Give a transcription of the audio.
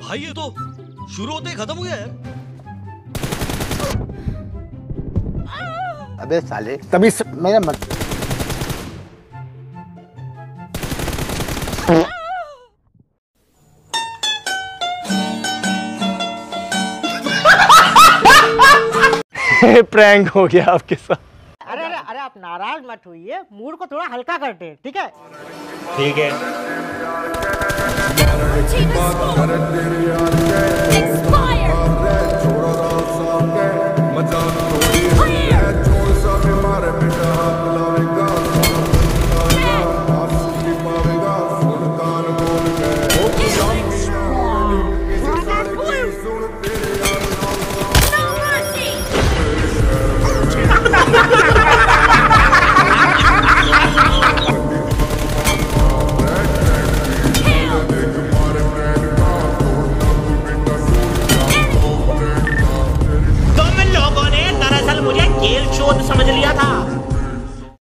भाई ये तो शुरू होते ही खत्म हो गया यार। अबे साले तभी मेरा मत प्रैंक हो गया आपके साथ। अरे अरे अरे आप नाराज मत होइए, मूड को थोड़ा हल्का करते हैं, ठीक है? ठीक है। तुम लोगों ने दरअसल मुझे खेल शोध समझ लिया था।